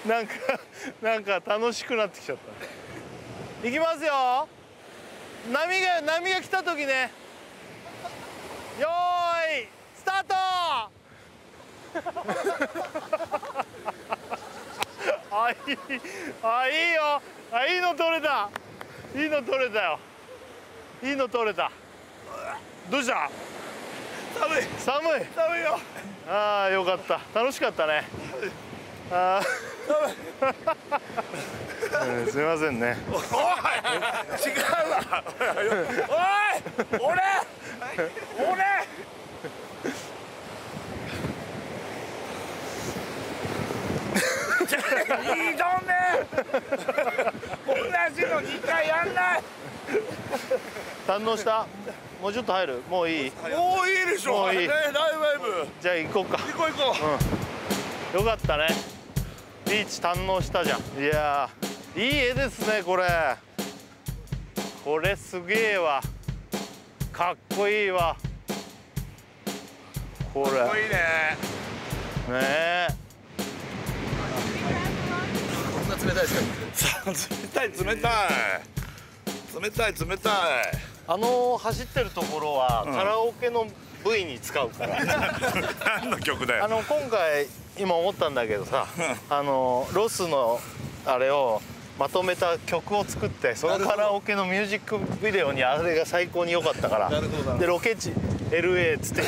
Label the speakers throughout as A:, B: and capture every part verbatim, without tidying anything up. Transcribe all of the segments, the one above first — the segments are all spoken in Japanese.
A: なんかなんか楽しくなってきちゃった。いきますよ。波が波が来た時ね。よーいスタート。あいいあいいよ。あいいの取れた。いいの取れたよ。いいの取れた。どうした？寒い寒い寒いよ。ああよかった。楽しかったね。ああすみませんね。
B: おい違うわ。おい俺俺いいどんね。同じのにかいやんない。
A: 堪能した？もうちょっと入る？もういい？
B: もういいでしょ。
A: もういい。
B: ね、ライブライブ。
A: じゃあ行こうか。
B: 行こう行こ
A: う。うん。よかったね。ビーチ堪能したじゃん。いやー、いい絵ですねこれ。これすげえわ。かっこいいわ。これ。か
B: っこいいね。
A: ねえ。
B: こんな冷たいですか？冷たい冷たい。冷たい冷たい。
A: あの走ってるところはカラオケの ブイ に使うから。
B: 何の曲だよ。
A: あの今回今思ったんだけどさ、あのロスのあれをまとめた曲を作って、そのカラオケのミュージックビデオにあれが最高に良かったから。でロケ地 エルエー っつって。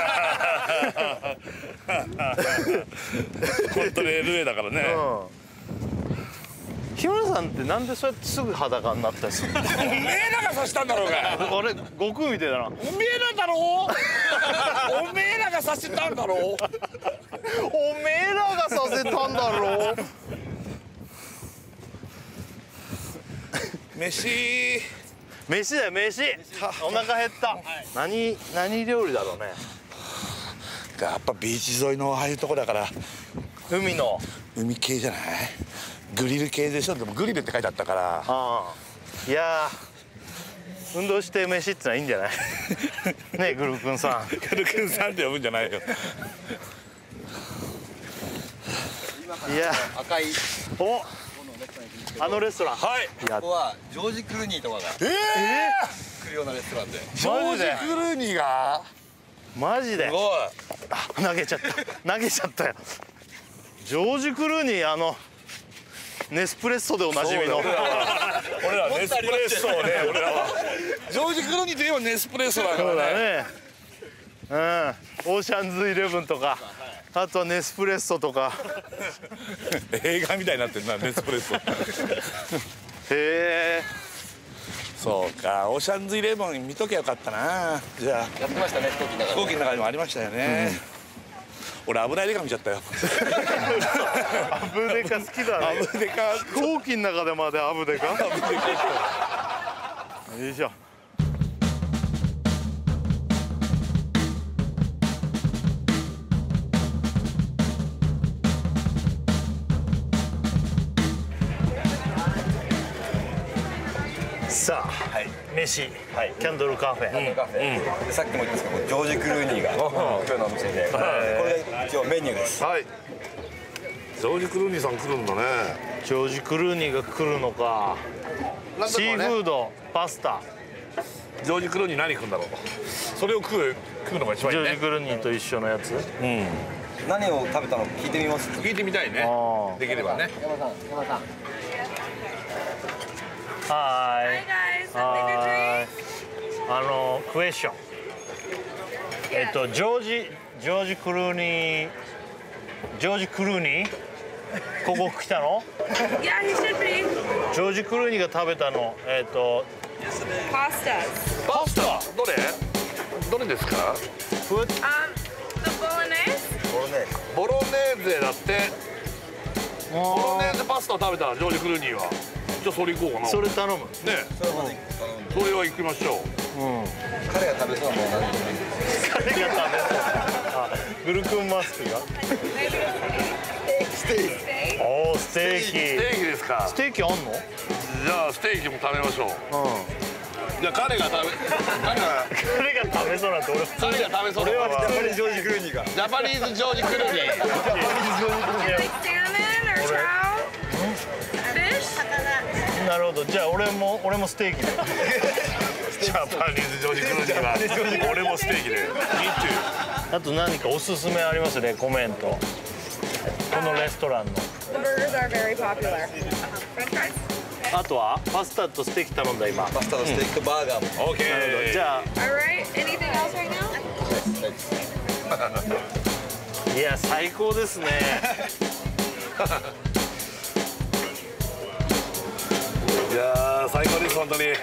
B: 本当に エルエー だからね。
A: うん。日村さんってなんでそうやってすぐ裸になったりするの？
B: おめえらがさしたんだろうが。
A: あれ悟空みたいだな。
B: おめえらだろう。おめえらがさせたんだろう。
A: おめえらがさせたんだろう。
B: 飯。
A: 飯だよ飯。お腹減った。何何料理だろうね。
B: やっぱビーチ沿いのああいうとこだから。
A: 海の。
B: 海系じゃない。グリル系でしょ。でもグリルって書いてあったから。
A: ああ。いやー、運動して飯ってのはいいんじゃない？ねえグルくんさん。
B: グルくんさんって呼ぶんじゃないよ。
A: いや
C: 赤い
A: おあのレストラン。
B: はい。
C: ここはジョージ・クルーニーとかが
B: ええ
C: 来るようなレストランで。
B: ジョージ・クルーニーが。
A: マジで。
B: すごい。
A: あ投げちゃった投げちゃったよ。ジョージ・クルーニー、あのネスプレッソでおなじみの。
B: 俺らはネスプレッソね。俺らはジョージ・クルーニーといえばネスプレッソだからね。
A: そうだね。うん。オーシャンズイレブンとか、あとはネスプレッソとか。
B: 映画みたいになってるな、ネスプレッソ。
A: へえ。
B: そうか、オーシャンズイレブン見ときゃよかったな。じゃあ
C: やってましたね、飛行機の中で。
B: 飛行機の中にもありましたよね。俺危ないデカ見ちゃったよ。
A: アブデカ好きだね。
B: アブデカ。
A: 飛行機の中でまでアブデカ。よいしょ。さあ、はい、飯、はい、キャンドルカフェ、
C: カフェ、うん、でさっきも言ったんですけど、ジョージ・クルーニーが今日のお店で、これが一応メニューです。
B: はい。ジョージ・クルーニーさん来るんだね。
A: ジョージ・クルーニーが来るのか。シーフード、パスタ。
B: ジョージ・クルーニー何食うんだろう。それを食う食うのが一番いいね。
A: ジョージ・クルーニーと一緒のやつ。うん。
C: 何を食べたの聞いてみます。
B: 聞いてみたいね。できればね。
C: 山さん、山さん。
A: はい。
D: Hi guys, something to drink?
A: あのクエスチョン。えっとジョージジョージクルーニージョージクルーニーここ来たの？
D: Yeah, he should be.
A: ジョージクルーニーが食べたのえっと
D: Pastas.
B: パスタどれ？どれですか？
D: Um, the bolognese.
B: ボロネーゼだって。ボロネーゼパスタ食べたジョージ・クルーニーは。じゃあそれ行こうかな。
A: それ頼む。
B: ね。それは行きましょう。
A: うん。
C: 彼が食べそうなもの何でもいいです。
A: 彼が食べそう。あ、グルクンマスクが。
C: ステーキ。
A: おお、ステーキ。
B: ステーキですか。
A: ステーキあんの？
B: じゃあステーキも食べましょう。
A: うん。
B: じゃあ彼が食べ彼が
A: 彼が食べそうなんて俺
B: 彼が食べそうな。
A: 俺は
C: ジャパニーズジョージ・クルーニーが。
B: ジャパニーズジョージ・クルーニー。
A: ジョージクルーニー。
D: Like salmon or trout?
A: なるほど。じゃあ俺も俺もステーキで。
B: ジャパニーズジョージ・クルーニーは俺もステーキで Me too。
A: あと何かおすすめありますね、コメント。このレストランの。
D: The burgers are very popular. French fries?
A: あとはパスタとステーキ頼んだ今。
C: パスタのステーキとバーガーも。
B: オーケー。
A: じゃあ
D: Alright, anything else right now?
A: いや最高ですね。
B: いやー最高です本当に。
A: も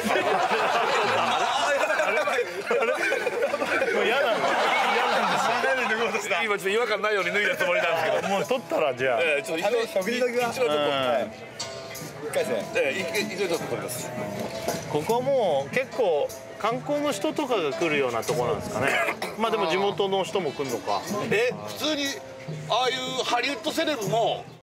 A: う嫌なんだ。
B: 今ちょっと違和感ないように脱いだつもりなんですけど。
A: もう取ったらじゃあ。
B: えーちょっと一度
C: 食事時は
B: 一度ちょっと
C: 一回戦。
B: えー一一度ちょっと取ります。
A: ここはもう結構観光の人とかが来るようなところなんですかね。まあでも地元の人も来るのか。
B: え普通にああいうハリウッドセレブも